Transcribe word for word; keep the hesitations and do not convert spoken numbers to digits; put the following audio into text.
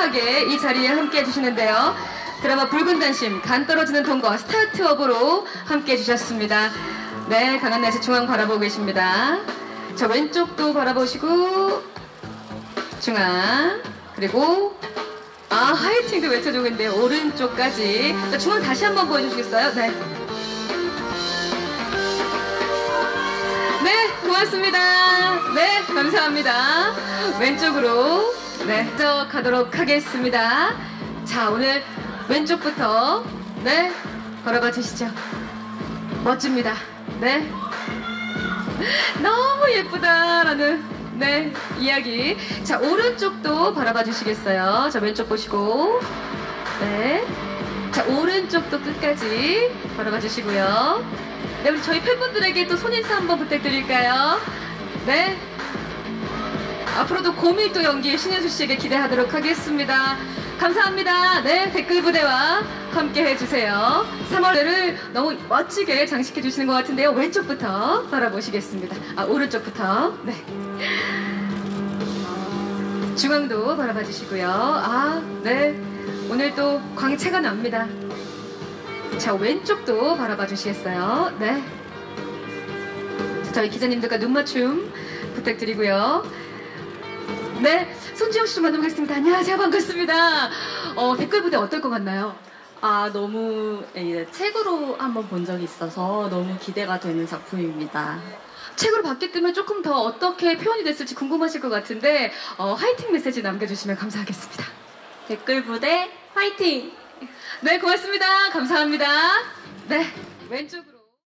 소중하게 이 자리에 함께 해주시는데요. 드라마 붉은 단심, 간 떨어지는 동거, 스타트업으로 함께 해주셨습니다. 네, 강한나씨 중앙 바라보고 계십니다. 자, 왼쪽도 바라보시고 중앙, 그리고 아, 화이팅도 외쳐주고 있는데 오른쪽까지. 자, 중앙 다시 한번 보여주시겠어요? 네. 네, 고맙습니다. 네, 감사합니다. 왼쪽으로 네, 저 가도록 하겠습니다. 자, 오늘 왼쪽부터 네, 걸어봐 주시죠. 멋집니다. 네. 너무 예쁘다라는 네, 이야기. 자, 오른쪽도 바라봐 주시겠어요? 자, 왼쪽 보시고 네. 자, 오른쪽도 끝까지 바라봐 주시고요. 네, 우리 저희 팬분들에게 또 손인사 한번 부탁드릴까요? 네. 앞으로도 고밀도 연기 신현수 씨에게 기대하도록 하겠습니다. 감사합니다. 네, 댓글 부대와 함께 해주세요. 삼월을 너무 멋지게 장식해 주시는 것 같은데요. 왼쪽부터 바라보시겠습니다. 아, 오른쪽부터. 네. 중앙도 바라봐 주시고요. 아, 네. 오늘 또 광채가 납니다. 자, 왼쪽도 바라봐 주시겠어요? 네. 저희 기자님들과 눈맞춤 부탁드리고요. 네, 손지영 씨 좀 만나보겠습니다. 안녕하세요, 반갑습니다. 어, 댓글 부대 어떨 것 같나요? 아, 너무 예, 책으로 한번 본 적이 있어서 너무 기대가 되는 작품입니다. 책으로 봤기 때문에 조금 더 어떻게 표현이 됐을지 궁금하실 것 같은데 어, 화이팅 메시지 남겨주시면 감사하겠습니다. 댓글 부대 화이팅! 네, 고맙습니다. 감사합니다. 네, 왼쪽으로.